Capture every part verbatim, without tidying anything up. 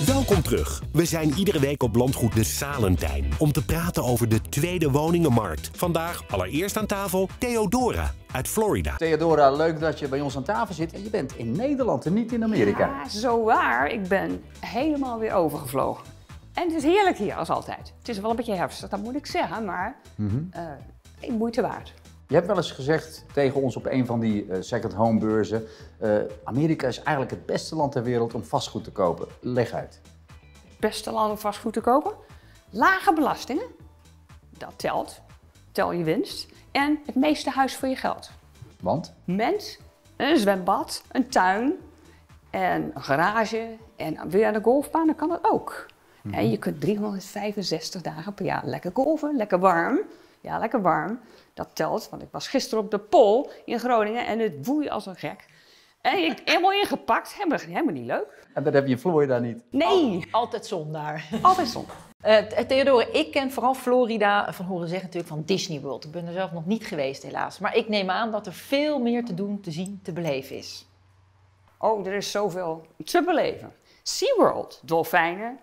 Welkom terug. We zijn iedere week op landgoed de Salentijn om te praten over de tweede woningenmarkt. Vandaag allereerst aan tafel Theodora uit Florida. Theodora, leuk dat je bij ons aan tafel zit. En je bent in Nederland en niet in Amerika. Ja, zo waar. Ik ben helemaal weer overgevlogen. En het is heerlijk hier, als altijd. Het is wel een beetje herfstig, dat moet ik zeggen, maar mm-hmm. uh, geen moeite waard. Je hebt wel eens gezegd tegen ons op een van die uh, second home beurzen, uh, Amerika is eigenlijk het beste land ter wereld om vastgoed te kopen. Leg uit. Het beste land om vastgoed te kopen? Lage belastingen, dat telt. Tel je winst. En het meeste huis voor je geld. Want? Mens, een zwembad, een tuin en een garage en weer aan de golfbaan, dan kan dat ook. Mm-hmm. En je kunt driehonderdvijfenzestig dagen per jaar lekker golven, lekker warm. Ja, lekker warm. Dat telt, want ik was gisteren op de Pol in Groningen en het woei als een gek. En ik helemaal ingepakt, helemaal, helemaal niet leuk. En dat heb je in Florida niet? Nee. Al, altijd zon daar. Altijd zon. Uh, Theodora, ik ken vooral Florida van horen zeggen natuurlijk van Disney World. Ik ben er zelf nog niet geweest helaas. Maar ik neem aan dat er veel meer te doen, te zien, te beleven is. Oh, er is zoveel te beleven. SeaWorld, dolfijnen,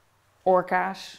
orka's,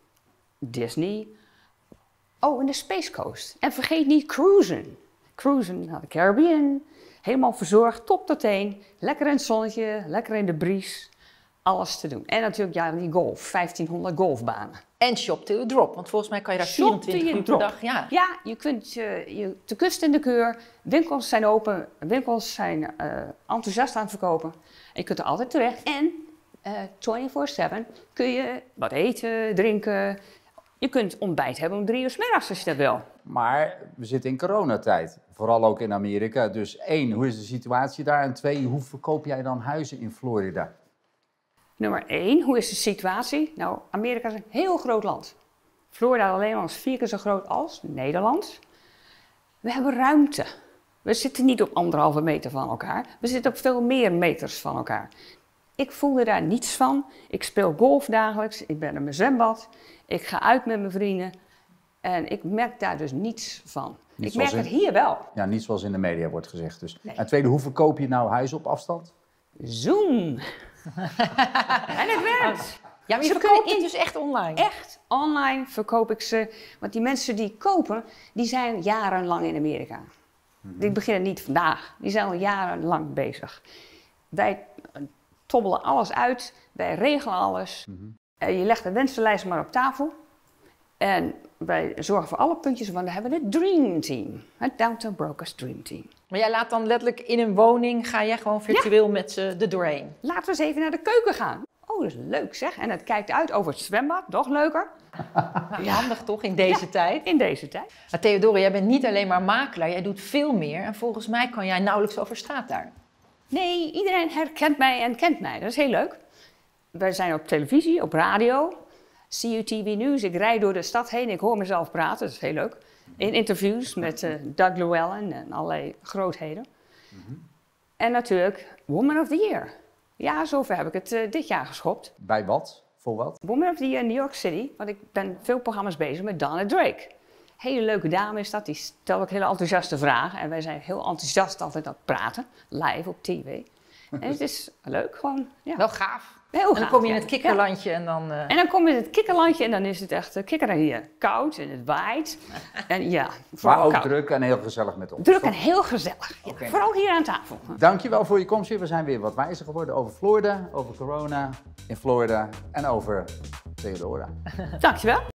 Disney. Oh, en de Space Coast. En vergeet niet cruisen. Cruisen naar de Caribbean. Helemaal verzorgd, top tot teen. Lekker in het zonnetje, lekker in de bries. Alles te doen. En natuurlijk, ja, die golf. vijftienhonderd golfbanen. En shop till you drop, want volgens mij kan je daar vierentwintig uur per dag. Ja, ja je kunt uh, je, de kust in de keur. Winkels zijn open. Winkels zijn uh, enthousiast aan het verkopen. En je kunt er altijd terecht. En uh, vierentwintig zeven kun je wat eten, drinken. Je kunt ontbijt hebben om drie uur 's middags als je dat wil. Maar we zitten in coronatijd, vooral ook in Amerika. Dus één, hoe is de situatie daar? En twee, hoe verkoop jij dan huizen in Florida? Nummer één, hoe is de situatie? Nou, Amerika is een heel groot land. Florida alleen al is vier keer zo groot als Nederland. We hebben ruimte. We zitten niet op anderhalve meter van elkaar. We zitten op veel meer meters van elkaar. Ik voelde daar niets van. Ik speel golf dagelijks. Ik ben in mijn zwembad. Ik ga uit met mijn vrienden. En ik merk daar dus niets van. Niet ik merk in, het hier wel. Ja, niet zoals in de media wordt gezegd. Dus. Nee. En tweede, hoe verkoop je nou huizen op afstand? Zoom. En het werkt. Ja, maar je ze verkoopt het dus echt online? Echt online verkoop ik ze. Want die mensen die kopen, die zijn jarenlang in Amerika. Mm-hmm. Die beginnen niet vandaag. Die zijn al jarenlang bezig. Wij tobbelen alles uit. Wij regelen alles. Mm-hmm. Je legt de wensenlijst maar op tafel. En wij zorgen voor alle puntjes, want we hebben het Dream Team. Het Downtown Brokers Dream Team. Maar jij laat dan letterlijk in een woning, ga jij gewoon virtueel ja. met ze er doorheen? Laten we eens even naar de keuken gaan. Oh, dat is leuk zeg. En het kijkt uit over het zwembad, nog leuker. Nou, ja. Handig toch in deze ja, tijd? in deze tijd. Maar Theodora, jij bent niet alleen maar makelaar, jij doet veel meer. En volgens mij kan jij nauwelijks over straat daar. Nee, iedereen herkent mij en kent mij. Dat is heel leuk. Wij zijn op televisie, op radio, C U T V News. Ik rijd door de stad heen, ik hoor mezelf praten, dat is heel leuk. In interviews met uh, Doug Llewellyn en allerlei grootheden. Mm-hmm. En natuurlijk Woman of the Year. Ja, zover heb ik het uh, dit jaar geschopt. Bij wat? Voor wat? Woman of the Year in New York City, want ik ben veel programma's bezig met Donna Drake. Hele leuke dame is dat, die stelt ook hele enthousiaste vragen. En wij zijn heel enthousiast altijd aan het praten, live op tv. En het is leuk gewoon. Ja. Wel gaaf. Heel en dan gaaf, kom je in ja. het kikkerlandje ja. en dan... Uh... En dan kom je in het kikkerlandje en dan is het echt uh, kikkeren hier. Koud en het waait. En ja, maar ook koud. druk en heel gezellig met ons. Druk en heel gezellig. Ja, okay. Vooral hier aan tafel. Dankjewel voor je komst weer. We zijn weer wat wijzer geworden over Florida, over corona in Florida en over Theodora. Dankjewel.